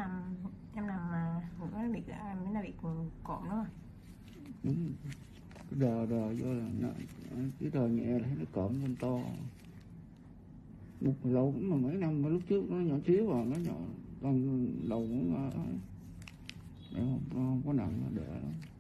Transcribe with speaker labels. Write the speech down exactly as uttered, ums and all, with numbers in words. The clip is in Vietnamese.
Speaker 1: nằm em nằm mà nó bị mới là bị cộm đó.
Speaker 2: Đúng, cái đờ đờ vô là nó, cái đờ nhẹ là thấy nó cộm lên to. Một lâu cũng mà mấy năm lúc trước nó nhỏ xíu vào nó nhỏ, con đầu cũng để không, không có nặng nó đỡ lắm.